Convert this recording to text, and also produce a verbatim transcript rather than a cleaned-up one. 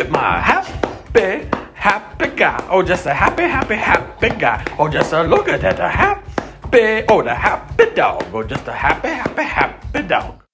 with my happy, happy guy. Oh, just a happy, happy, happy guy. Oh, just a look at that, a happy, oh, the happy dog. Oh, just a happy, happy, happy dog.